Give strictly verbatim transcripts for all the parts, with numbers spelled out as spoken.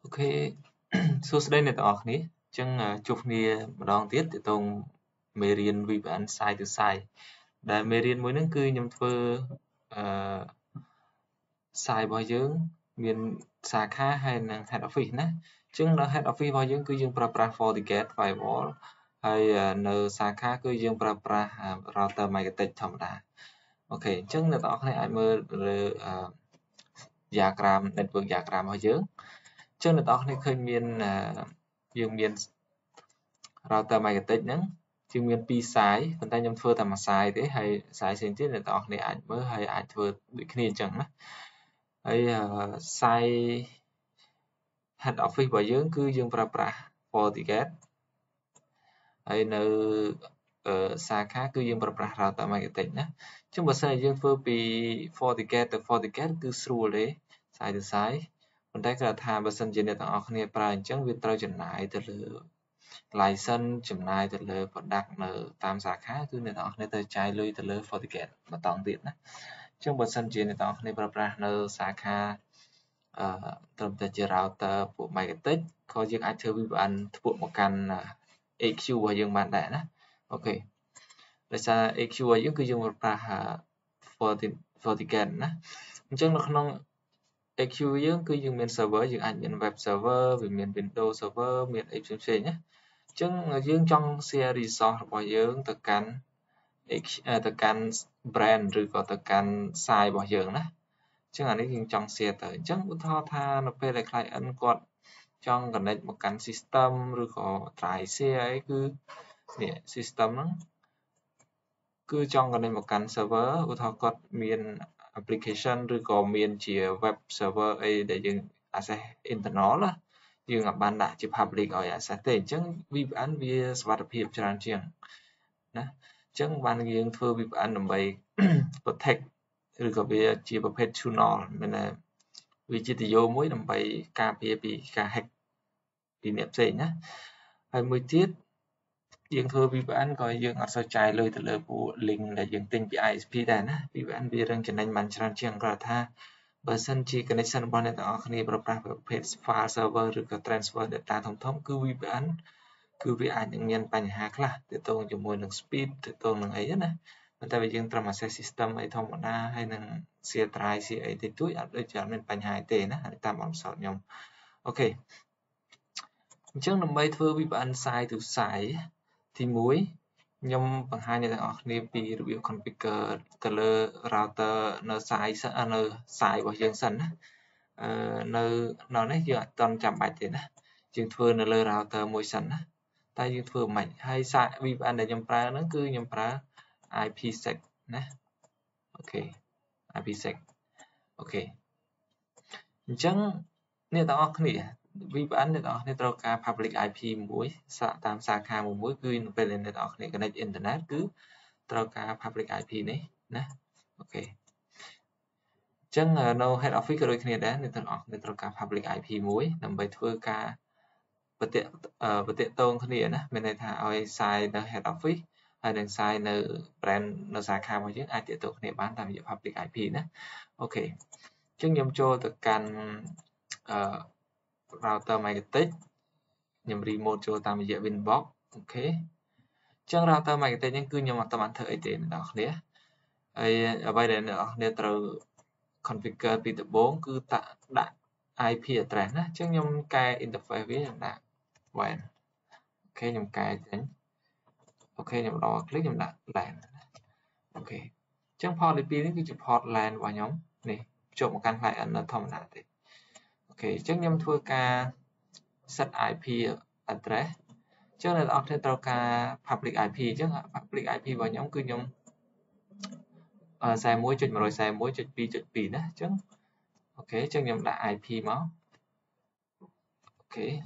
Ok, số đây này tao này, chẳng chụp nia mà đón tiết thì tông mê riêng vì bạn sai từ sai. Đã mê riêng mỗi nâng cư nhằm thơ sai bao dưỡng miền xa khá hay là head office ná. Chẳng là head office bao dưỡng cư dương pra pra FortiGate firewall hay nờ xa khá cư dương pra pra router magnetic thầm đá. Ok, chẳng là tao này ai mơ diagram network diagram bao dưỡng. Chẳng là tao này khơi miền dương miền router magneticហ្នឹងជាមានពីរខ្សែប៉ុន្តែខ្ញុំធ្វើតែមួយខ្សែទេហើយខ្សែផ្សេងទៀតអ្នកនរគ្នាអាចមើលហើយអាចធ្វើដូចគ្នាអញ្ចឹងណាហើយខ្សែ head office របស់យើងគឺយើងប្រើប្រាស់ FortiGate ហើយនៅសាខាគឺយើងប្រើប្រាស់ router magnetic ណាអញ្ចឹងបើសិនជាយើងធ្វើពី FortiGate ទៅ FortiGate គឺស្រួលទេខ្សែទៅខ្សែប៉ុន្តែគាត់ថាបើសិនជាអ្នកទាំងអស់គ្នាប្រើអញ្ចឹងវាត្រូវចំណាយទៅលើ license ចំណាយទៅលើ product នៅតាមសាខាគឺអ្នកទាំងអស់គ្នាត្រូវចាយលុយទៅលើ FortiGate បន្តទៀតណាអញ្ចឹងបើសិនជាអ្នកទាំងអស់គ្នាប្រើប្រាស់នៅសាខាអឺត្រឹមតែជា router ពួក magnetic ក៏យើងអាចធ្វើ វី พี เอ็น ធ្ពក់មកកាន់ เอ คิว របស់យើងបានដែរណាអូខេដោយសារ เอ คิว របស់យើងគឺយើងប្រើប្រាស់ FortiGate ណាអញ្ចឹងនៅក្នុង เอ คิว យើងគឺយើងមាន server យើងអាចមាន web server វាមាន Windows server មានអីផ្សេងៗណាអញ្ចឹងយើងចង់ share resource របស់យើងទៅកាន់ទៅកាន់ brand ឬក៏ទៅកាន់ site របស់យើងណាអញ្ចឹងអានេះយើងចង់ share ទៅអញ្ចឹងឧទាហរណ៍ថានៅពេលដែល client គាត់ចង់ connect មកកាន់ system ឬក៏ try share អីគឺនេះ system ហ្នឹងគឺចង់ connect មកកាន់ server ឧទាហរណ៍គាត់មាន application ឬក៏មានជា web server អីដែលយើង access internal ណាយើងអាចបានដាក់ជា public ឲ្យ access ទេអញ្ចឹង វី พี เอ็น វាសុវត្ថិភាពច្រើនជាងណាអញ្ចឹងបានយើងធ្វើ វី พี เอ็น ដើម្បី protect ឬក៏វាជាប្រភេទ tunnel មានន័យវាជាទយោមួយដើម្បីការពារពីការ hack ពីអ្នកផ្សេងណាហើយមួយទៀតយើងធ្វើ វី พี เอ็น ក៏យើងអត់សូវចាយលុយទៅលើពួក link ដែលយើងទិញពី ไอ เอส พี ដែរណា វី พี เอ็น វារឹងចំណេញបានច្រើនជាងគាត់ថាបើសិនជា connection របស់អ្នកទាំងអស់គ្នាប្រើប្រាស់ប្រភេទ file server ឬក៏ transfer data ធំៗគឺ វី พี เอ็น គឺវាអាចនឹងមានបញ្ហាខ្លះទាក់ទងជាមួយនឹង speed ទាក់ទងនឹងអីណាប៉ុន្តែបើយើងត្រឹម access system អីធម្មតាហើយនឹង share drive share អីតិចតួចអត់ដូចជាអត់មានបញ្ហាទេណាតាមអំសោតខ្ញុំអូខេអញ្ចឹងដើម្បីធ្វើ វី พี เอ็น side to side ទីមួយខ្ញុំបង្ហាញអ្នកទាំងអស់គ្នាពីរបៀប configure ទៅលើ router នៅ side នៅ side របស់យើងសិនណាអឺនៅនៅនេះយើងអត់ទាន់ចាំបាច់ទេណាយើងធ្វើនៅលើ router មួយសិនណាតែយើងធ្វើមិនហើយ វី พี เอ็น ដែលខ្ញុំប្រើហ្នឹងគឺខ្ញុំប្រើ IPsec ណាអូខេ IPsec អូខេអញ្ចឹងអ្នកទាំងអស់គ្នា វី พี เอ็น អ្នកទាំងអស់គ្នាត្រូវការ public ไอ พี មួយសាកតាមសាខាមួយគឺនៅពេលដែលអ្នកទាំងអស់គ្នា connect internet គឺត្រូវការ public ไอ พี នេះណាអូខេអញ្ចឹងនៅ head office ក៏ដូចគ្នាដែរអ្នកទាំងអស់គ្នាត្រូវការ public ไอ พี មួយដើម្បីធ្វើការបតិបតិតងគ្នាណាមានន័យថាឲ្យ site នៅ head office ហើយនឹង site នៅ brand នៅសាខារបស់យើងអាចទាក់ទងគ្នាបានតាមរយៈ public ไอ พี ណាអូខេអញ្ចឹងខ្ញុំចូលទៅកាន់អឺ router magnetic ខ្ញុំ remote ចូលតាមរយៈ Winbox អូខេអញ្ចឹង router magnetic នេះគឺខ្ញុំអត់បានធ្វើអីទេអ្នកនរគ្នាហើយអ្វីដែលអ្នកនរគ្នាត្រូវ configure ពីដំបូងគឺដាក់ ไอ พี address ណាអញ្ចឹងខ្ញុំកែ interface វាខ្ញុំដាក់ wan អូខេខ្ញុំកែចេញអូខេខ្ញុំដក click ខ្ញុំដាក់ lan អូខេអញ្ចឹង port ទីពីរនេះគឺជា port lan របស់ខ្ញុំនេះចូលមកកាន់ client នៅធម្មតាទេអូខេអញ្ចឹងខ្ញុំធ្វើការ set ไอ พี address អញ្ចឹងអ្នកនរគ្នាត្រូវការ public ไอ พี អញ្ចឹង public ไอ พี របស់ខ្ញុំគឺខ្ញុំ สี่สิบเอ็ด ดอท หนึ่ง สี่ หนึ่ง สี่ หนึ่ง ดอท two ดอท two ណាអញ្ចឹងអូខេអញ្ចឹងខ្ញុំដាក់ ไอ พี មកអូខេ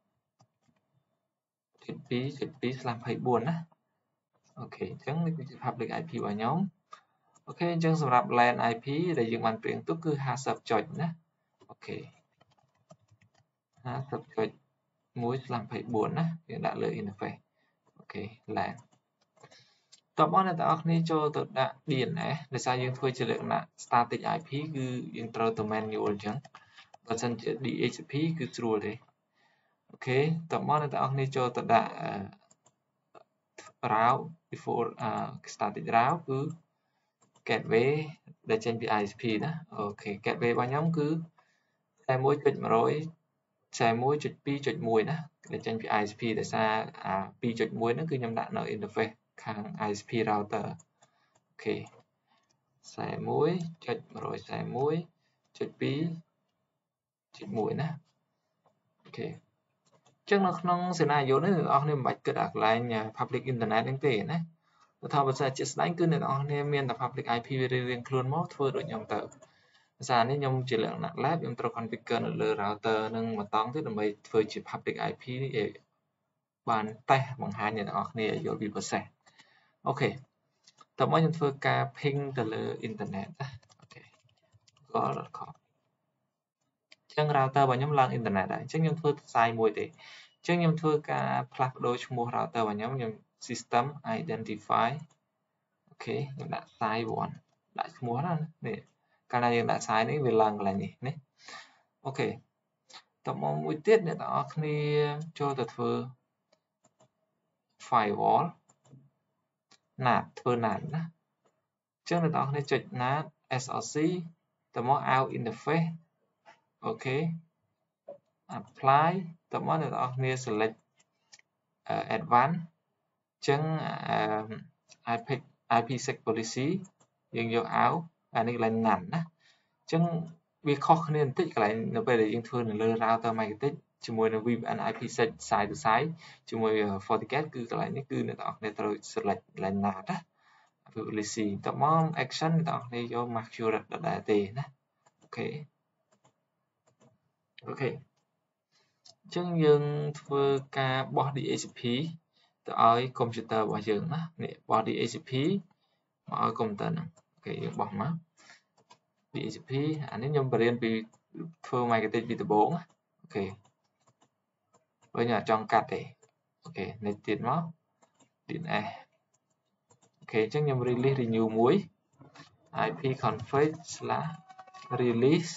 two ดอท two ดอท two ស្លាស់ twenty-four ណាអូខេអញ្ចឹងនេះគឺជា public ไอ พี របស់ខ្ញុំអូខេអញ្ចឹងសម្រាប់ lan ไอ พี ដែលយើងបានព្រៀងទុកគឺห้าสิบចុចណាអូខេห้าสิบចុចoneស្លាស់ twenty-four ណាយើងដាក់លើ interface អូខេ lan តបមកអ្នកទាំងអស់គ្នាចូលទៅដាក់ ឌី เอ็น เอส ដោយសារយើងធ្វើជាលក្ខណៈ static ไอ พี គឺយើងត្រូវទៅ manual អញ្ចឹងបើសិនជា đê hát tê pê គឺស្រួលទេអូខេតើមកអ្នកទាំងអស់គ្នាចូលទៅដាក់ route before static route គឺ gateway ដែលចេញពី i ét pê ណាអូខេ gateway របស់ខ្ញុំគឺ ខ្សែ មួយ ចុច một trăm ខ្សែ មួយ ចុច ពីរ ចុច មួយ ណាដែលចេញពី i ét pê ដោយសារអា ពីរ ចុច មួយ ហ្នឹងគឺខ្ញុំដាក់នៅ interface ខាង i ét pê router អូខេខ្សែ មួយ ចុច một trăm ខ្សែ មួយ ចុច ពីរ ចុច មួយ ណាអូខេអញ្ចឹងនៅក្នុង scenario នេះអ្នកនរអស់គ្នាមិនបាច់គិតអាកន្លែង public internet ហ្នឹងទេណាបើថាបើសិនជាស្ដែងគឺអ្នកនរអស់គ្នាមានតែ public i pê រៀងៗខ្លួនមកធ្វើដូចខ្ញុំទៅភាសានេះខ្ញុំជាលក្ខណៈ lab ខ្ញុំត្រូវ configure នៅលើ router នឹងមួយតង់ទៀតដើម្បីធ្វើជា public i pê នេះឲ្យបានតេស្តបង្ហាញអ្នកនរអស់គ្នាយល់ពី process អូខេតើមកខ្ញុំធ្វើការ ping ទៅលើ internet ណាអូខេ google dot com អញ្ចឹង router របស់ខ្ញុំឡើង internet ហើយអញ្ចឹងខ្ញុំធ្វើខ្សែមួយទេអញ្ចឹងខ្ញុំធ្វើការផ្លាស់ប្ដូរឈ្មោះ router របស់ខ្ញុំខ្ញុំ system identify អូខេខ្ញុំដាក់ខ្សែ one ដាក់ឈ្មោះណានេះកាលណាយើងដាក់ខ្សែនេះវាឡើងកន្លែងនេះណាអូខេតើមកមួយទៀតអ្នកទាំងអស់គ្នាចូលទៅធ្វើ firewall nat ធ្វើ nat ណាអញ្ចឹងអ្នកទាំងអស់គ្នាចុច nat src តើមក out interface អូខេ apply តើមកអ្នកទាំងអស់គ្នា select uh, advanced អញ្ចឹង uh, IPsec policy យើងយក out អានេះកន្លែង none ណាអញ្ចឹងវាខុសគ្នាបន្តិចកន្លែងនៅពេលដែលយើងធ្វើនៅលើ router Magnetic ជាមួយនឹង vê pê en IPsec side to side ជាមួយ FortiGate គឺកន្លែងនេះគឺអ្នកទាំងអស់គ្នាត្រូវ select កន្លែង none ណា policy តើមក action អ្នកទាំងអស់គ្នាយក Mercurial ដដែលទេណាអូខេអូខេអញ្ចឹងយើងធ្វើការបោះ đê hát tê pê ទៅឲ្យកុំព្យូទ័ររបស់យើងណានេះបោះ đê hát tê pê មកឲ្យកុំព្យូទ័រហ្នឹងអូខេយើងបោះមក đê hát tê pê អានេះខ្ញុំបរៀនពីធ្វើ Magnetic ពីដំបូងអូខេបើខ្ញុំអត់ចង់កាត់ទេអូខេនេះទៀតមក đê en ес អូខេអញ្ចឹងខ្ញុំ release renew មួយ ipconfig/release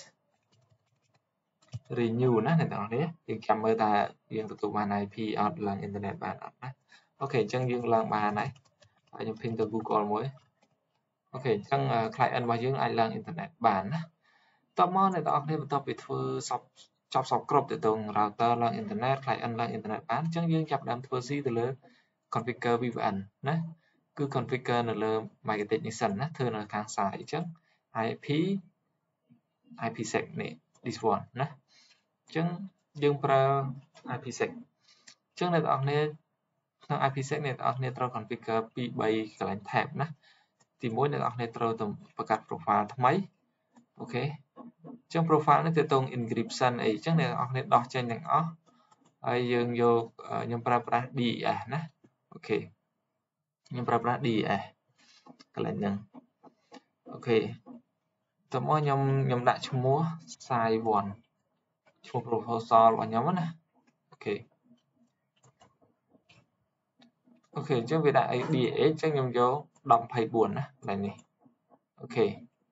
renew ណាអ្នកនរនេះយើងចាំមើលតើយើងទទួលបាន i pê អត់ឡើង internet បានអត់ណាអូខេអញ្ចឹងយើងឡើងបានហើយហើយខ្ញុំ ping ទៅ Google មួយអូខេអញ្ចឹង client របស់យើងអាចឡើង internet បានណាតោះមកអ្នកនរគ្នាបន្ទាប់ពីធ្វើសពចប់សពគ្រប់ទៅក្នុង router ឡើង internet client ឡើង internet បានអញ្ចឹងយើងចាប់ផ្ដើមធ្វើ C ទៅលើ configure vê pê en ណាគឺ configure នៅលើ Magnetic នេះសិនណាធ្វើនៅខាងซ้ายអញ្ចឹង i pê IPsec នេះ this one ណាអញ្ចឹងយើងប្រើ IPsec អញ្ចឹងអ្នកនរគ្នាក្នុង IPsec អ្នកនរគ្នាត្រូវ configure ពីរ បីកន្លែង tab ណាទីមួយអ្នកនរគ្នាត្រូវទៅបង្កើត profile ថ្មីអូខេអញ្ចឹង profile នេះទៅតង encryption អីអញ្ចឹងអ្នកនរគ្នាដោះចេញទាំងអស់ហើយយើងយកខ្ញុំប្រើប្រាស់ đê e ét ណាអូខេខ្ញុំប្រើប្រាស់ đê e ét កន្លែងហ្នឹងអូខេតើមកខ្ញុំខ្ញុំដាក់ឈ្មោះ site one ឈ្មោះ proposal របស់ខ្ញុំណាអូខេអូខេអញ្ចឹងវាដាក់ đê e ét អញ្ចឹងខ្ញុំយកដប់ ยี่สิบสี่ណាកន្លែងនេះអូខេ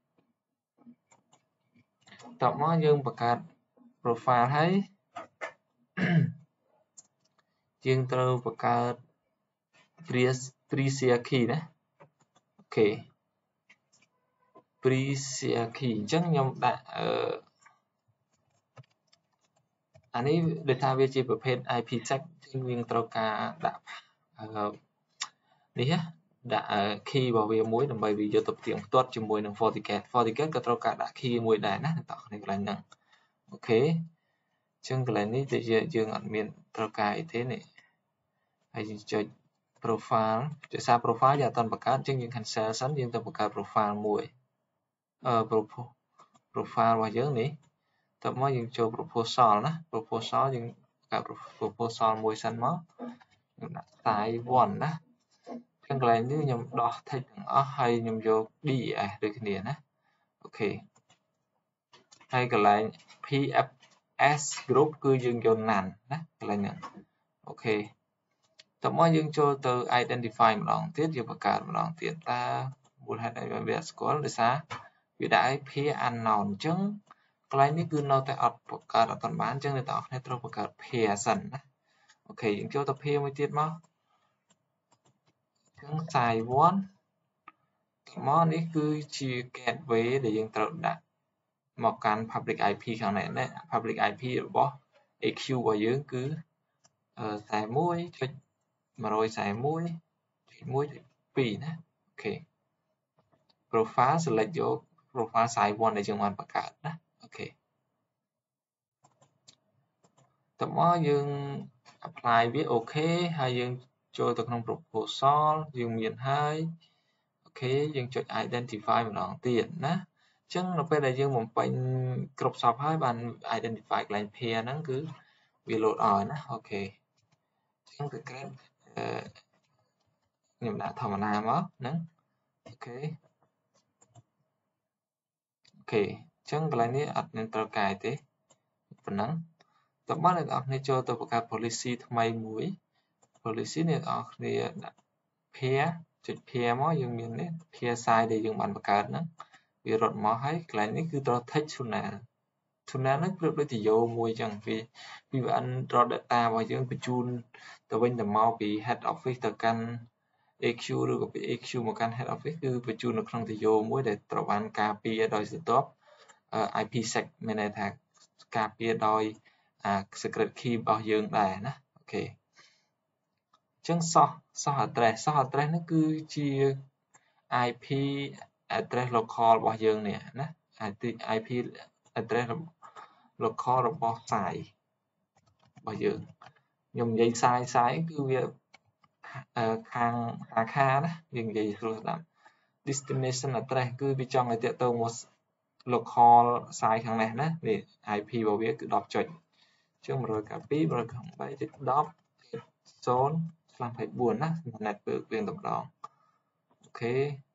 តបមកយើងបង្កើត profile ហើយយើងត្រូវបង្កើត pre-share key ណាអូខេ pre-share key អញ្ចឹងខ្ញុំដាក់អឺអានេះដូចថាវាជាប្រភេទ IPsec អញ្ចឹងយើងត្រូវការដាក់អឺនេះណាដាក់ key របស់វាមួយដើម្បីវាយកទៅផ្ទៀងផ្ទាត់ជាមួយនឹង FortiGate FortiGate ក៏ត្រូវការដាក់ key មួយដែរណាតោះនេះកន្លែងហ្នឹងអូខេអញ្ចឹងកន្លែងនេះទៅយើងអត់មានត្រូវការអីទេនេះហើយយើងចុច profile ដោយសារ profile យើងអត់ទាន់បង្កើតអញ្ចឹងយើង cancel សិនយើងទៅបង្កើត profile មួយអឺ profile របស់យើងនេះតើមកយើងចូល proposal ណា proposal យើងបង្កើត proposal មួយសិនមកខ្ញុំដាក់ site one ណាអញ្ចឹងកន្លែងនេះខ្ញុំដោះ text ទាំងអស់ហើយខ្ញុំយក đê e ét ដូចគ្នាណាអូខេហើយកន្លែង pê ép ес group គឺយើងយក none ណាកន្លែងហ្នឹងអូខេតើមកយើងចូលទៅ identify ម្ដងទៀតយើងបង្កើតម្ដងទៀតតើមូលហេតុអីវាអត់ស្គាល់ដោយសារវាដាក់ឲ្យ peer unknown អញ្ចឹងកន្លែងនេះគឺនៅតែអត់បង្កើតអត់ទាន់បានអញ្ចឹងអ្នកទាំងអស់គ្នាត្រូវបង្កើត pair សិនណាអូខេយើងចូលទៅ pair មួយទៀតមកអញ្ចឹង size one មកនេះគឺជា gateway ដែលយើងត្រូវដាក់មកកាន់ public ไอ พี ខាងនេះណា public ไอ พี របស់ เอ คิว របស់យើងគឺ สี่สิบเอ็ด จุด หนึ่งสี่หนึ่ง จุด หนึ่ง จุด two ណាអូខេ profile select យក profile size one ដែលយើងបានបង្កើតណាអូខេតមកយើង apply វាអូខេហើយយើងចូលទៅក្នុង proposal យើងមានហើយអូខេយើងចុច identify ម្ដងទៀតណាអញ្ចឹងនៅពេលដែលយើងបំពេញគ្រប់សពហើយបាន identify កន្លែង pair ហ្នឹងគឺវា load ឲ្យណាអូខេអញ្ចឹងទៅ create ខ្ញុំដាក់ធម្មតាមកហ្នឹងអូខេអូខេអញ្ចឹងកន្លែងនេះអត់មានត្រូវកែទេប៉ុណ្ណឹងតបអ្នកនរគ្នាចូលទៅបង្កើត policy ថ្មីមួយ policy អ្នកនរគ្នាដាក់ pair ចុច pair មកយើងមាននេះ pair size ដែលយើងបានបង្កើតហ្នឹងវារត់មកហើយកន្លែងនេះគឺត្រូវ text tunnel tunnel ហ្នឹងប្រៀបដូចជាយោមួយអញ្ចឹងពី វី พี เอ็น draw data របស់យើងបញ្ជូនទៅវិញទៅមកពី head office ទៅកាន់ เอ คิว ឬក៏ពី เอ คิว មកកាន់ head office គឺបញ្ជូននៅក្នុងទយោមួយដែលត្រូវបានការពារដោយស្រទាប់ ไอ พี sec មានន័យថាការពារដោយ secret key របស់យើងដែរណាអូខេអញ្ចឹង source source address source address នេះគឺជា ไอ พี address local របស់យើងនេះណា ไอ พี address local របស់ site របស់យើងខ្ញុំនិយាយ site site គឺវាខាងសាខាណាយើងនិយាយស្រួលស្ដាប់ destination address គឺវាចង់ឲ្យតាក់ទងមក local site ខាងនេះណានេះ ไอ พี របស់វាគឺ ten ចុចអញ្ចឹង one ninety-two one ninety-eight 10 0/24 ណា network វាតែម្ដងអូខេ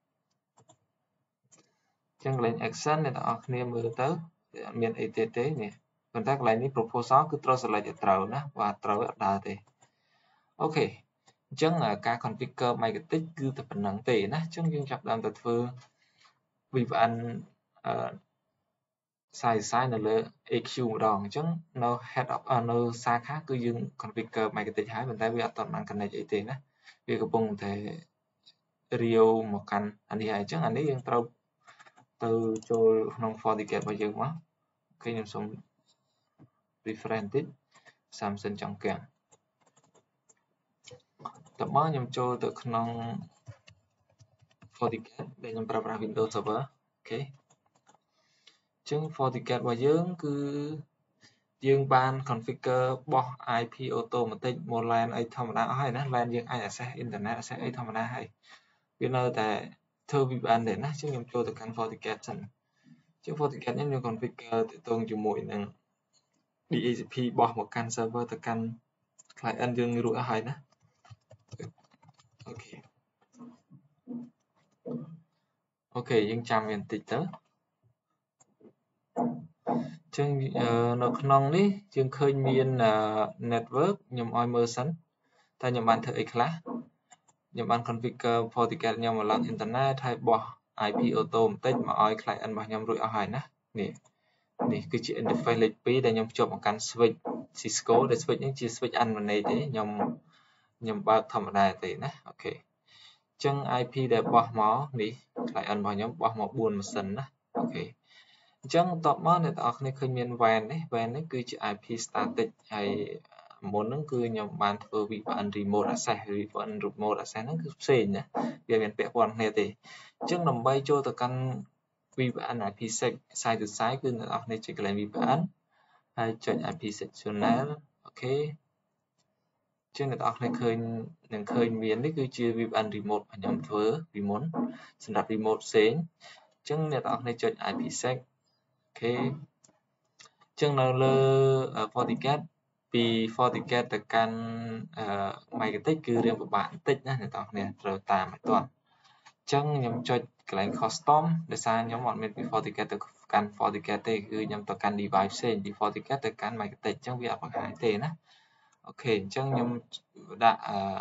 អញ្ចឹងកន្លែង action អ្នកទាំងអស់គ្នាមើលទៅអត់មានអីទៀតទេនេះប៉ុន្តែកន្លែងនេះ proposal គឺត្រូវ select ឲ្យត្រូវណាបើអត់ត្រូវអត់ដើរទេអូខេអញ្ចឹងការ configure MikroTik គឺតែប៉ុណ្្នឹងទេណាអញ្ចឹងយើងចាប់ផ្ដើមទៅធ្វើ វី พี เอ็น អឺ size size នៅលើ เอ คิว ម្ដងអញ្ចឹងនៅ head of នៅសាខាគឺយើង configure MikroTik ហើយប៉ុន្តែវាអត់ទាន់បាន connect អីទេណាវាកំពុងតែរាវមកកាន់អានេះហើយអញ្ចឹងអានេះយើងត្រូវទៅចូលក្នុង FortiGate របស់យើងមកអូខេខ្ញុំសូម refresh បន្តិច Samsung ចង់គាំងតបមកខ្ញុំចូលទៅក្នុង FortiGate ដែលខ្ញុំប្រើប្រាស់ Windows Server អូខេអញ្ចឹង FortiGate របស់យើងគឺយើងបាន configure បោះ ไอ พี automatic មក LAN អីធម្មតាអស់ហើយណា LAN យើងអាច access internet access អីធម្មតាហើយវានៅតែធ្វើ វី พี เอ็น ទេណាអញ្ចឹងខ្ញុំចូលទៅកាន់ FortiGate សិនអញ្ចឹង FortiGate នេះខ្ញុំ configure ទាក់ទងជាមួយនឹង ឌី เอช ซี បោះមកកាន់ server ទៅកាន់ client យើងរួចអស់ហើយណាអូខេអូខេយើងចាំវាបន្តិចទៅអញ្ចឹងនៅក្នុងនេះយើងឃើញមាន network ខ្ញុំឲ្យមើលសិនតើខ្ញុំបានធ្វើអីខ្លះខ្ញុំបាន configure FortiGate ខ្ញុំមកឡើង internet ហើយបោះ ไอ พี automatic មកឲ្យ client របស់ខ្ញុំរួចអស់ហើយណានេះនេះគឺជា interface លេខtwoដែលខ្ញុំភ្ជាប់មកកាន់ switch Cisco ដែល switch នេះជា switch unmanaged ទេខ្ញុំខ្ញុំបើកធម្មតាទេណាអូខេអញ្ចឹង ไอ พี ដែលបោះមកនេះ client របស់ខ្ញុំបោះមកfourម៉ាស៊ីនណាអូខេអញ្ចឹងបន្ទាប់មកអ្នកទាំងអស់គ្នាឃើញមាន вэន នេះ вэន នេះគឺជា ไอ พี static ហើយមុនហ្នឹងគឺខ្ញុំបានធ្វើ វី พี เอ็นremote access ឬ វី พี เอ็นremote access ហ្នឹងគឺផ្សេងណាវាមានពាក់ព័ន្ធគ្នាទេអញ្ចឹងដើម្បីចូលទៅកាន់ វី พี เอ็น ไอ พี sec side to side គឺអ្នកនរគ្នាចុចកន្លែង វី พี เอ็น ហើយចុច ไอ พี sectional អូខេអញ្ចឹងអ្នកនរគ្នាឃើញនឹងឃើញមាននេះគឺជា វី พี เอ็นremote របស់ខ្ញុំធ្វើពីមុនសម្រាប់ remote ផ្សេងអញ្ចឹងអ្នកនរគ្នាចុច ไอ พี sec អូខេអញ្ចឹងនៅលើ FortiGate ពី FortiGate ទៅកាន់ MikroTik គឺរៀងពិបាកបន្តិចណាអ្នកនរគ្នាត្រូវតាមឲ្យទាន់អញ្ចឹងខ្ញុំចុចកន្លែង custom ដោយសារខ្ញុំអត់មានពី FortiGate ទៅកាន់ FortiGate ទេគឺខ្ញុំទៅកាន់ device ផ្សេងពី FortiGate ទៅកាន់ MikroTik អញ្ចឹងវាអត់បង្ហាញទេណាអូខេអញ្ចឹងខ្ញុំដាក់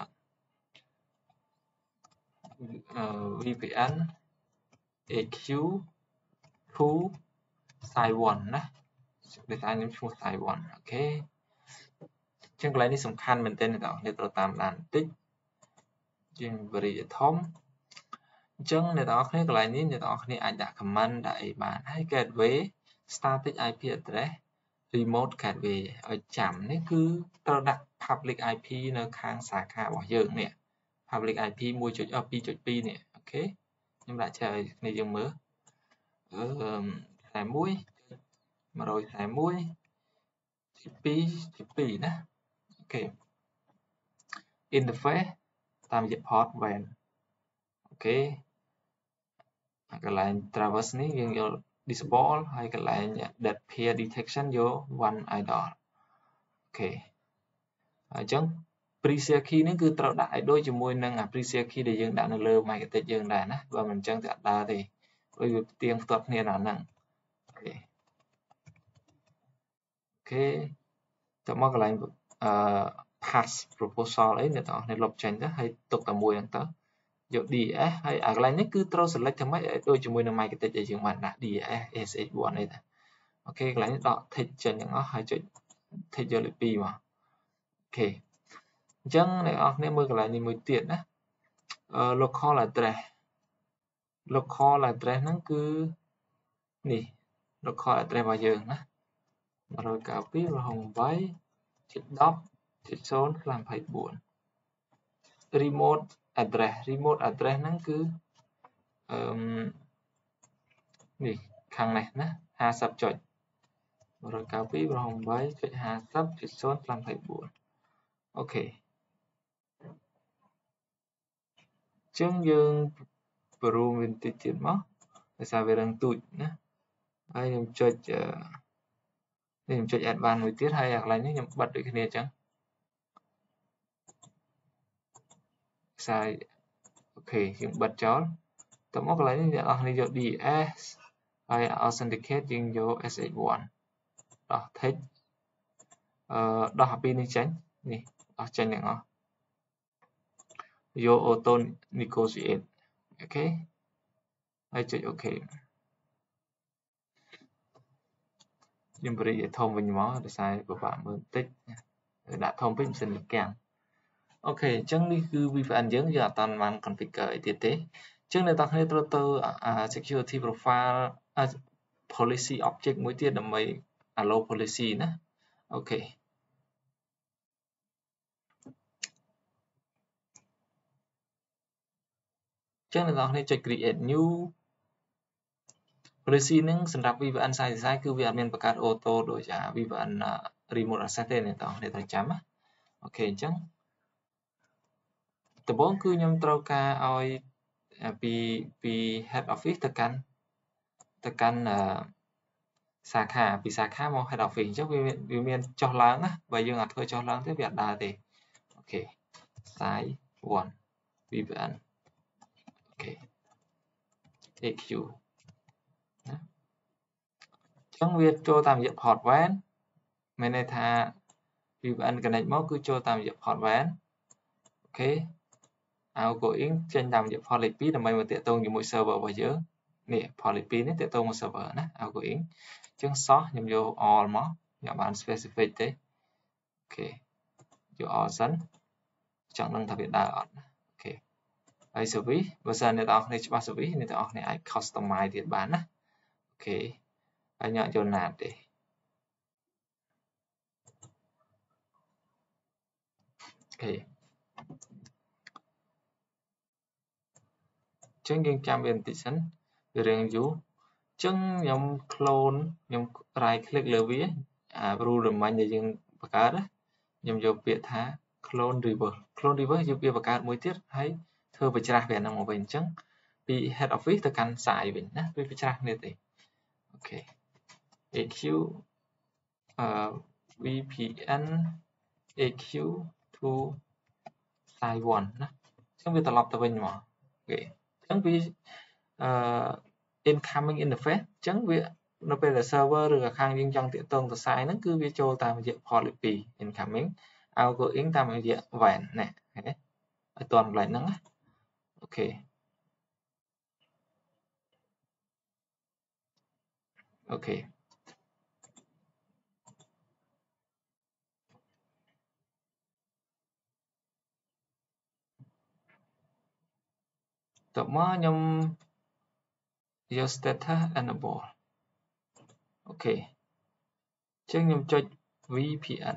វី พี เอ็น เอ คิว two size one ណា data ខ្ញុំឈ្មោះ Taiwan អូខេចឹងកន្លែងនេះសំខាន់មែនទែនអ្នកនរត្រូវតាមដានបន្តិចយើងបរិយាធំអញ្ចឹងអ្នកនរគ្នាកន្លែងនេះអ្នកនរគ្នាអាចដាក់ comment ដាក់អីបានហើយ gateway static អាយ พี address remote gateway ឲ្យចាំនេះគឺត្រូវដាក់ public អាយ พี នៅខាងសាខារបស់យើងនេះ public អាយ พี one dot two dot two នេះអូខេខ្ញុំដាក់ចែកឲ្យគ្នាយើងមើលអឺខ្សែone one hundredខ្សែoneទីtwoទីtwoណាអូខេ interface តាមរយៈ port wan អូខេកន្លែង traverse នេះយើងយក disable ហើយកន្លែង dead pair detection យក one idle អូខេអញ្ចឹង pre-share key នេះគឺត្រូវដាក់ឲ្យដូចជាមួយនឹង pre-share key ដែលយើងដាក់នៅលើ MikroTik យើងដែរណាបើមិនអញ្ចឹងវាអត់ដើរទេព្រោះវាផ្ទៀងផ្ទាត់គ្នាដល់ហ្នឹងអូខេអូខេតមកកន្លែងអឺ pass proposal អីអ្នកទាំងអស់គ្នាលុបចេញទៅហើយទុកតែមួយហ្នឹងទៅយក đê e ét ហើយអាកន្លែងនេះគឺត្រូវ select ធ្វើម៉េចឲ្យដូចជាមួយនឹង MikroTik ដែលយើងបានដាក់ đê e ét sh one នេះតាអូខេកន្លែងនេះដក tick ចេញទាំងអស់ហើយចុច tick យកលេខtwoមកអូខេអញ្ចឹងអ្នកនរគ្នាមើលកន្លែងនេះមួយទៀតណា local address local address ហ្នឹងគឺនេះ local address របស់យើងណាone nine two dot one eight dot ten dot zero slash twenty-four remote address remote address ហ្នឹងគឺអឺនេះខាងនេះណាfiftyចុចone nine two dot one eight dot fifty dot zero slash twenty-fourអូខេចឹងយើងបរូមវាបន្តិចទៀតមកដោយសារវារឹងទូចណាហើយខ្ញុំចុចនេះខ្ញុំចុច advanced មួយទៀតហើយកន្លែងនេះខ្ញុំបិទដូចគ្នាអញ្ចឹងខ្សែអូខេយើងបិទចោលតមកកន្លែងនេះអ្នកនរគ្នាយក đê e ét ហើយ authenticate យើងយក sh one ដោះ text អឺដោះអាពីរនេះចេញនេះដោះចេញទាំងអស់យក auto negotiate អូខេហើយចុច OK ខ្ញុំបរិយាធំវិញមកដោយសារពិបាកមើលបន្តិចដាក់ធំពេកម៉ាស៊ីនវាកាំងអូខេអញ្ចឹងនេះគឺ V P N យើងយើងអត់តាន់បាន configure អីទៀតទេអញ្ចឹងអ្នកនរគ្នាត្រូវទៅ security profile policy object មួយទៀតដើម្បី allow policy ណាអូខេអញ្ចឹងអ្នកនរគ្នាចុច create new policy ហ្នឹងសម្រាប់ V P N side to side គឺវាអត់មានបង្កើត auto ដូច V P N remote access ទេអ្នកនរគ្នាត្រូវចាំណាអូខេអញ្ចឹងដំបូងគឺខ្ញុំត្រូវការឲ្យពីពី head office ទៅកាន់ទៅកាន់សាខាពីសាខាមក head office អញ្ចឹងវាវាមានចុះឡើងណាបើយើងអត់ធ្វើចុះឡើងទេវាអត់ដើរទេអូខេ side one V P N អូខេ A Q ណាអញ្ចឹងវាចូលតាមរយៈ port wan មានន័យថា V P N connect មកគឺចូលតាមរយៈ port wan អូខេ outgoing ចេញតាមរយៈ port លេខtwoដើម្បីមកតាក់ទងជាមួយ server របស់យើងនេះ port លេខtwoនេះតាក់ទងមក server ណា outgoing អញ្ចឹង source ខ្ញុំយក all មកខ្ញុំបាន specific ទេអូខេយក all សិនចង់ដឹងថាវាដើរអត់ណាអូខេហើយ service បើសិនអ្នកនរគ្នាច្បាស់ service អ្នកនរគ្នាអាច customize ទៀតបានណាអូខេហើយញ៉ាំយកណាតទេអូខេអញ្ចឹងយើងចាំវាបន្តិចសិនវារៀងយូរអញ្ចឹងខ្ញុំ clone ខ្ញុំ right click លើវាអា rule រមាញ់ដែលយើងបង្កើតណាខ្ញុំយកពាក្យថា clone reverse clone reverse យកវាបង្កើតមួយទៀតហើយធ្វើបច្ច្រាស់វាហ្នឹងមកវិញអញ្ចឹងពី head office ទៅកាន់ side វិញណាវាបច្ច្រាស់គ្នាទេអូខេ A Q អឺ V P N A Q to side one ណាអញ្ចឹងវាត្រឡប់ទៅវិញមកអូខេអញ្ចឹងវាអឺ incoming interface អញ្ចឹងវានៅពេលដែល server ឬក៏ខាងយើងចង់តាក់ទងទៅ side ហ្នឹងគឺវាចូលតាមរយៈ port លេខtwo incoming outgoing តាមរយៈ wan ណាឃើញទេឲ្យតន់កន្លែងហ្នឹងណាអូខេអូខេ tập mà nhom your status enable ok chứ nhom cho vê pê en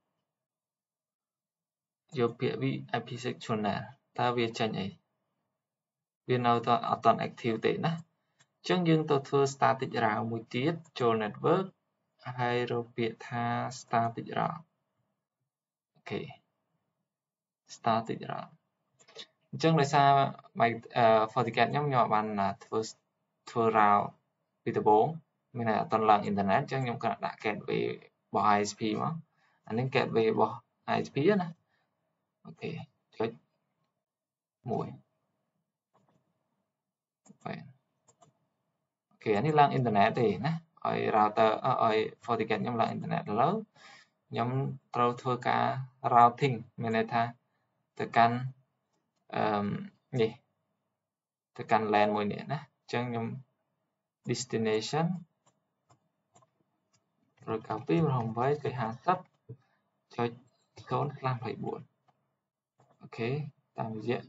vôពាក្យ vê i pê sectional តើវាចេញអីវានៅតែអត់ទាន់ active ទេណាអញ្ចឹងយើងទៅធ្វើ static route មួយទៀតចូល network ហើយរកពាក្យថា static route អូខេ static route អញ្ចឹងដោយសារ FortiGate ខ្ញុំខ្ញុំបានធ្វើធ្វើ route ពីដំបូងមានតែអត់ទាន់ឡើង internet អញ្ចឹងខ្ញុំគ្រាន់តែដាក់ gateway របស់ i ét pê មកអានេះ gateway របស់ i ét pê ណាអូខេចុចមួយបាទអូខេអានេះឡើង internet ទេណាឲ្យ router ឲ្យ FortiGate ខ្ញុំឡើង internet ឥឡូវខ្ញុំត្រូវធ្វើការ routing មានន័យថាទៅកាន់អឺនេះទៅកាន់ LAN មួយនេះណាអញ្ចឹងខ្ញុំ destination រក copy ម្ដងបីចុចห้าสิบចុច ศูนย์ ស្លាស ยี่สิบสี่អូខេតាមរយៈ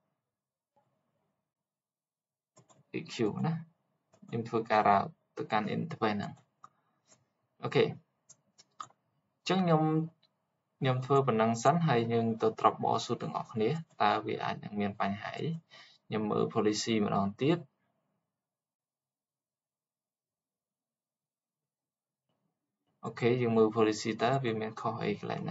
e q ណាខ្ញុំធ្វើការ route ទៅកាន់ interface ហ្នឹងអូខេអញ្ចឹងខ្ញុំខ្ញុំធ្វើប៉ុណ្ណឹងសិនហើយយើងទៅ troubleshoot ទាំងអស់គ្នាតើវាអាចនឹងមានបញ្ហាអីខ្ញុំមើល policy ម្ដងទៀតអូខេយើងមើល policy តើវាមានខុសអីកន្លែងណា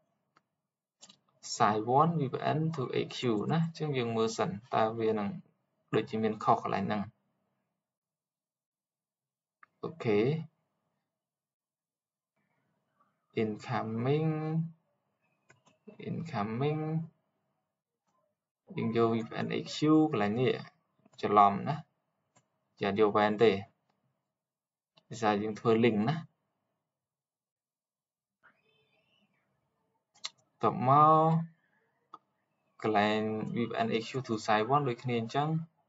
site one វី พี เอ็น to เอ คิว ណាអញ្ចឹងយើងមើលសិនតើវានឹងដូចជាមានខុសកន្លែងហ្នឹងអូខេ incoming incoming យើងយក វី พี เอ็น เอ คิว កន្លែងនេះច្រឡំណាอย่าយក van ទេដោយសារយើងធ្វើ link ណាតបមកកន្លែង វី พี เอ็น เอ คิว to site one ដូចគ្នាអញ្ចឹង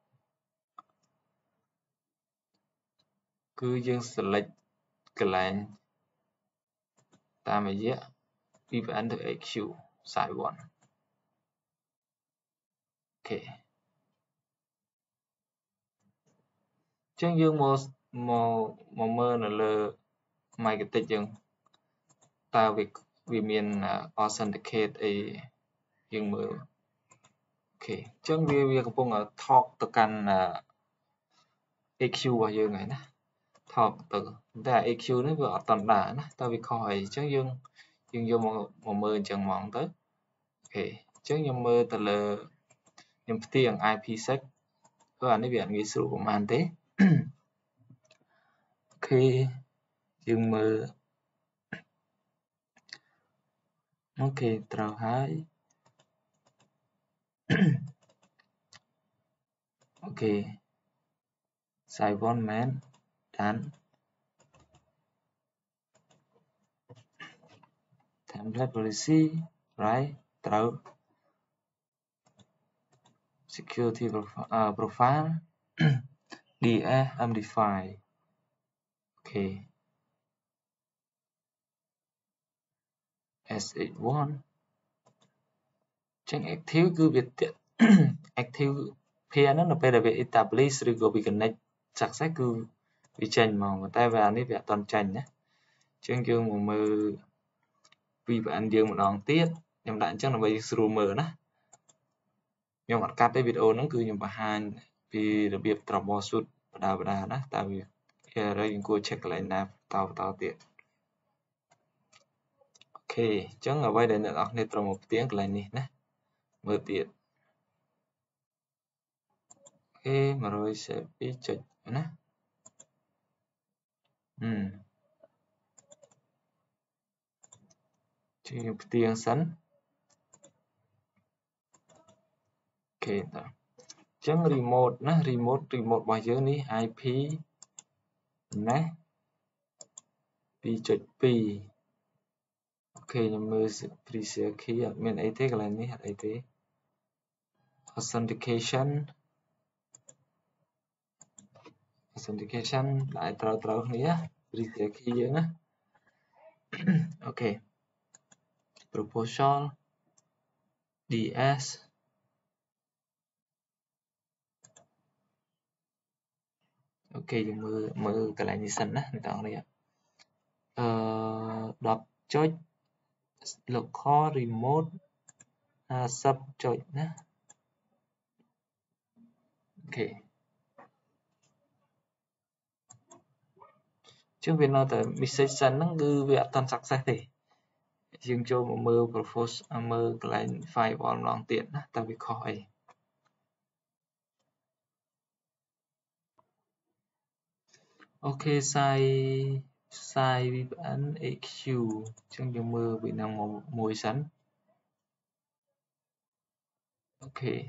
គឺយើង select កន្លែងតាមរយៈ វី พี เอ็น to เอ คิว site one អូខេអញ្ចឹងយើងមកមកមកមើលនៅលើ MikroTik យើងតើវាវាមាន authenticate អីយើងមើលអូខេអញ្ចឹងវាវាកំពុង talk ទៅកាន់ เอ คิว របស់យើងហើយណា talk ទៅតែ เอ คิว នេះវាអត់តាន់ដើរណាតើវាខុសអីអញ្ចឹងយើងយើងយកមកមកមើលអញ្ចឹងហ្មងទៅអូខេអញ្ចឹងខ្ញុំមើលទៅលើខ្ញុំផ្ទៀង i pê sec ព្រោះអានេះវាអត់ងាយស្រួលប្រហែលទេអូខេយើងមើលអូខេត្រូវហើយអូខេ site one man done template policy right ត្រូវ security profile ดี เอส em define អូខេ sh one ចឹង active គឺវា active pair ហ្នឹងនៅពេលដែលវា establish ឬក៏វា connect success គឺវាចេញមកតែវាអានេះវាអត់ទាន់ចេញណាចឹងយើងមកមើល វី พี เอ็น យើងម្ដងទៀតខ្ញុំដាក់អញ្ចឹងដើម្បីស្រួលមើលណាខ្ញុំអត់កាត់ទេវីដេអូហ្នឹងគឺខ្ញុំបង្ហាញពីរបៀប troubleshoot បដាបដាណាតើវាហើយយើងគួរ check កន្លែងណាតបន្តទៀតអូខេអញ្ចឹងអ្វីដែលអ្នកនរគ្នាត្រូវមកផ្ទៀងកន្លែងនេះណាមើលទៀតអូខេone oh twoចុចណាហឹមជឿផ្ទៀងសិនអូខេតើអញ្ចឹង remote ណា remote remote របស់យើងនេះ i p ណា two dot two អូខេខ្ញុំមើល preset key អត់មានអីទេកន្លែងនេះអត់អីទេ authentication authentication lạiត្រូវត្រូវគ្នា preset key យើងណាអូខេ proposal ds okយើងមើលមើលកន្លែងនេះសិនណាអ្នកទាំងនេះអឺដប់ចុច local remote ห้าสิบចុចណាអូខេចឹងវានៅតែ message send ហ្នឹងគឺវាអត់ទាន់ success ទេយើងចូលមកមើល propose មើលកន្លែង firewall ម្ដងទៀតណាតើវាខុសអីអូខេ site site វី พี เอ็น เอ คิว ចឹងយើងមើលវានឹងមួយសិនអូខេ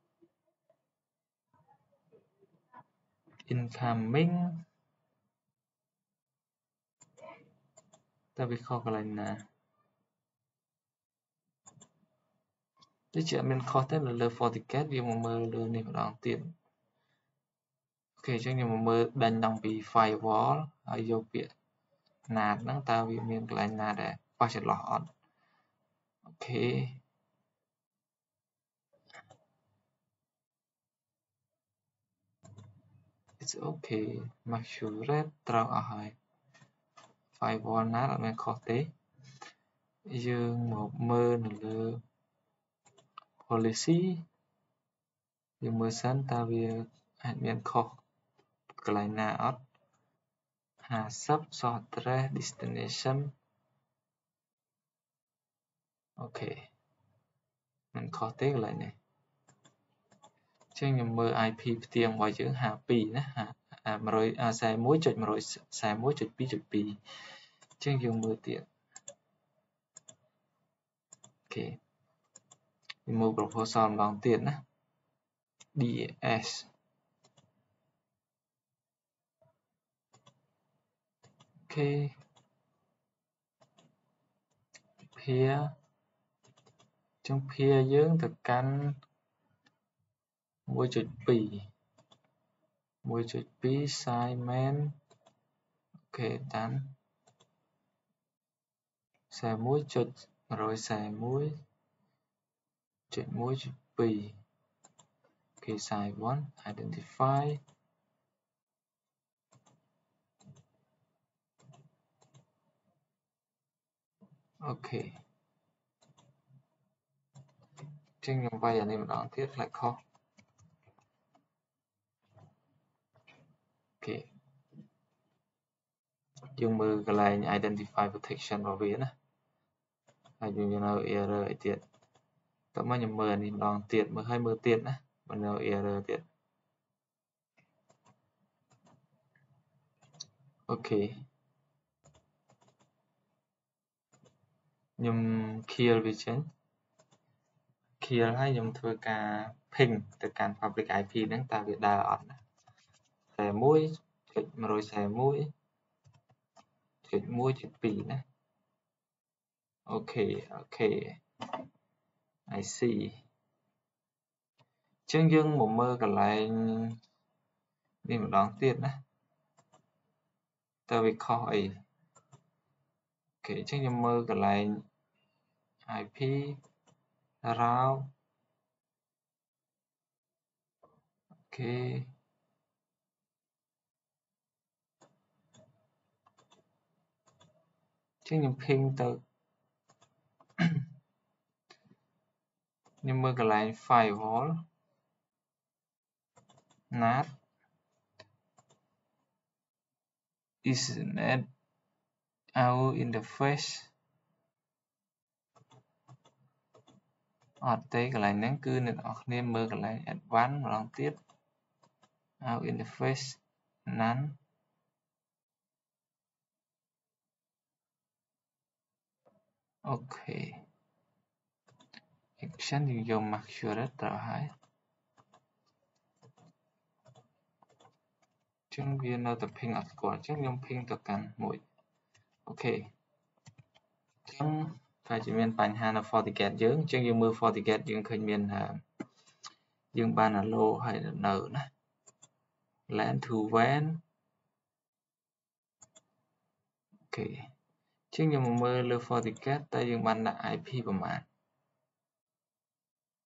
incoming តើវាខុសកន្លែងណាដូចជាអត់មានខុសទេនៅលើ FortiGate វាមកមើលលើនេះម្ដងទៀតអូខេអញ្ចឹងខ្ញុំមកមើលដាញ់តាំងពី firewall ហើយយកពាក្យ NAT ហ្នឹងតើវាមានកន្លែងណាដែលប៉ះចន្លោះអត់អូខេIt's okay make sure that ត្រូវអស់ហើយ firewall NAT អត់មានខុសទេយើងមកមើលនៅលើ policy យើងមើលសិនតើវាអាចមានខុសកន្លែងណាអត់ห้าสิบ source address destination អូខេមិនខុសទេកន្លែងនេះចឹងខ្ញុំមើល ไอ พี ផ្ទៀងរបស់យើងห้าสิบสองណាหนึ่งสี่หนึ่ง จุด หนึ่ง สี่ หนึ่ง จุด 2 จุด 2 ចឹងយើងមើលទៀតអូខេយើងមើល proposal ម្ដងទៀតណា ดี เอส អូខេ peer ចឹង peer យើងទៅកាន់ មួយจุดពី មួយจุดពី site main អូខេតាន់ สี่สิบเอ็ด จุด หนึ่งสี่สิบเอ็ด จุด หนึ่ง จุด 2 អូខេ site one identify អូខេចឹងខ្ញុំវាយអានេះម្ដងទៀត flag ខុសអូខេយើងមើលកន្លែង identify protection របស់វាណាហើយវាមាននៅ error អីទៀតតើមកខ្ញុំមើលអានេះម្ដងទៀតមើលឲ្យមើលទៀតណាមិននៅ error ទៀតអូខេខ្ញុំ kill វាចេញ kill ហើយខ្ញុំធ្វើការ ping ទៅកាន់ public ไอ พี ហ្នឹងតើវាដើរអត់ណា สี่สิบเอ็ด จุด หนึ่งสี่หนึ่ง จุด หนึ่ง จุด 2 ណាអូខេអូខេ I see ចឹងយើងមកមើលកន្លែងនេះម្ដងទៀតណាតើវាខុសអីអូខេចឹងខ្ញុំមើលកន្លែង ไอ พี route អូខេចឹងខ្ញុំ ping ទៅខ្ញុំមើលកន្លែង firewall NAT Ethernet out interface អត់ទេកន្លែងហ្នឹងគឺអ្នកនរគ្នាមើលកន្លែង advanced ម្ដងទៀត out interface none អូខេ action យើងយក make sure ត្រូវហើយចឹងវានៅតែ ping អត់ស្គាល់ចឹងខ្ញុំ ping ទៅកាន់មួយអូខេចឹងតែជាមានបញ្ហានៅ FortiGate យើងចឹងយើងមើល FortiGate យើងឃើញមានយើងបាន allow ហើយនៅណា LAN to WAN អូខេចឹងខ្ញុំមកមើលលើ FortiGate តើយើងបានដាក់ ไอ พี ប្រមាណ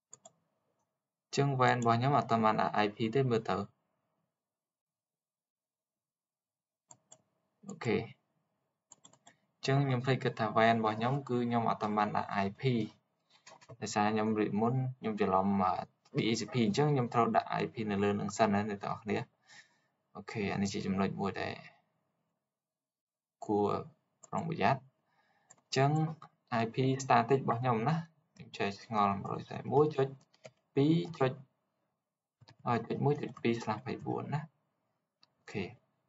ចឹង WAN របស់ខ្ញុំអត់ទាន់បានដាក់ ไอ พี ទេមើលទៅ ok chân nhóm phải kết thả ven bỏ nhóm cứ nhóm ở tầm bàn là i pê tại sao nhóm bị muốn nhóm chỉ làm mà bị i pê chứ nhóm thâu đã i pê này lên ứng sân này tỏ nhé ok anh ấy chỉ chấm lệnh mùi để của phòng bị giác chân i pê static bỏ nhóm ná nhóm chơi ngon rồi tại mỗi cho phí cho rồi cho mỗi cho phí là phải buồn ná ok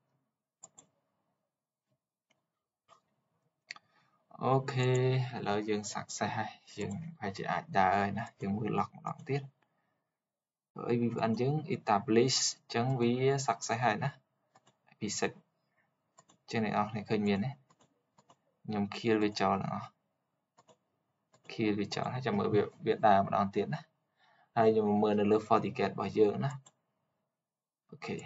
ok là dương sạc xe dương phải chỉ ảnh đá ơi nè dương mùi lọc một đoạn tiết bởi vì anh chứng establish chứng với sạc xe hay nè vì sạch trên này này khơi miền đấy nhằm kia về trò là kia về trò hay cho mở việc việc đà một đoạn tiết nè hay nhưng mà mở được FortiGate bỏ dương nè ok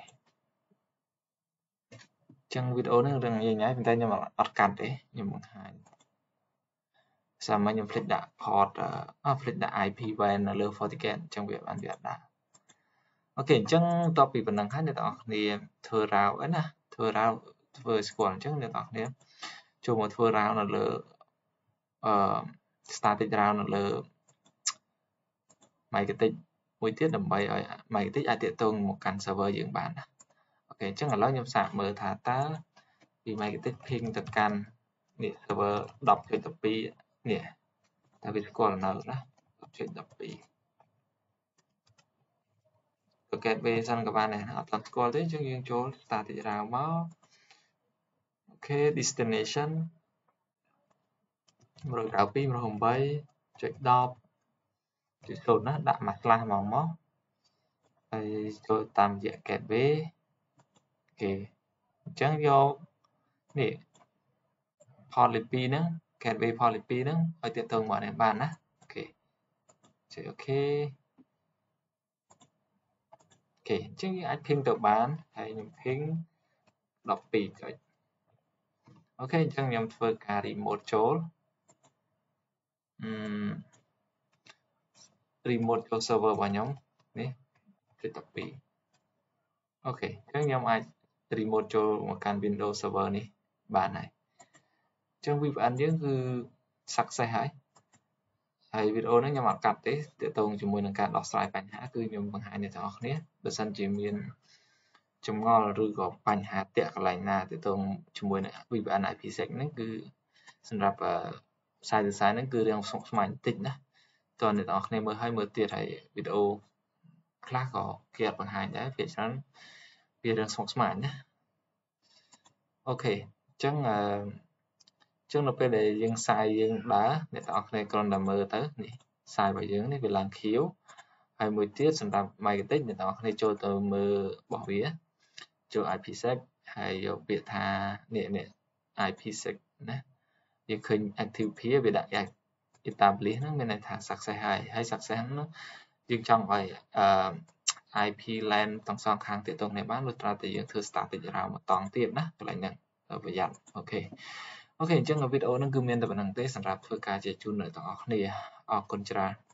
chân video nó đang như nhái chúng ta nhưng mà ọt cắt đấy nhưng mà hai sao mà nhầm flick đã port uh, flick đã i pê van là lơ FortiGate trong việc ăn việc đã ok chân topic phần năng khác để tạo thì thừa rào ấy nè thừa rào vừa score chân để tạo nên cho một thừa rào là lơ uh, static rào là lơ máy cái tích mỗi tiết đầm bay ở máy tích ai tiện tông một căn server dưỡng bản ok chắc là nói nhầm sạc mở thả ta vì máy cái tích ping tập căn nè server đọc chuyện tập pi nè ta biết score là nào đó đọc chuyện tập pi ok về sang các bạn này họ toàn score đấy chứ nhưng chỗ static rào máu ok destination rồi đảo pi rồi hồng bay chuyện đọc chuyện số nó đã mặt la màu máu rồi cho tạm diện kẹt về ok chẳng vô nè polyp nữa kẹt về polyp nữa ở tiện tường mở này bàn á ok chơi ok ok chứ anh phim tự bán hay những phim đọc bì rồi ok chẳng nhầm vừa cả remote chỗ um, remote cho server vào nhóm nè cái tập bì ok chẳng nhầm ai remote cho một căn Windows server này bàn này trong việc anh nhớคือสักใส่หายហើយវីដេអូនេះខ្ញុំអត់កាត់ទេទាក់ទងជាមួយនឹងការដោះស្រាយបញ្ហាគឺខ្ញុំបង្ហាញអ្នកទាំងអស់គ្នាបើសិនជាមានចម្ងល់ឬក៏បញ្ហាតាក់កន្លែងណាទាក់ទងជាមួយនឹង វី พี เอ็น IPsec ហ្នឹងគឺសម្រាប់ផ្សាយទៅផ្សាយហ្នឹងគឺរឿងស្មុគស្មាញបន្តិចណាតើអ្នកទាំងអស់គ្នាមើលឲ្យមើលទៀតហើយវីដេអូខ្លះក៏គេអត់បង្ហាញដែរភាគច្រើនវារឿងស្មុគស្មាញណាអូខេអញ្ចឹងអឺចឹងនៅពេលដែលយើងសាយយើងដើរអ្នកទាំងអស់គ្នាគ្រាន់តែមើលទៅនេះសាយរបស់យើងនេះវាឡើងខៀវហើយមួយទៀតសម្រាប់ Microtik អ្នកទាំងអស់គ្នាចូលទៅមើលរបស់វាចូល IPsec ហើយយកពាក្យថានេះនេះ IPsec ណាយើងឃើញ active peer វាដាក់ establish ហ្នឹងមានន័យថា success ហើយហើយ success ហ្នឹងយើងចង់ឲ្យអឺ i pê lan ទាំងសងខាងទាក់ទងគ្នាបានលុះត្រាតែយើងធ្វើ static route មកតង់ទៀតណាកន្លែងហ្នឹងប្រយ័ត្នអូខេអូខេអញ្ចឹងវីដេអូហ្នឹងគឺមានតែប៉ុណ្្នឹងទេសម្រាប់ធ្វើការជជែកជូនអ្នកទាំងអស់គ្នាអរគុណច្រើន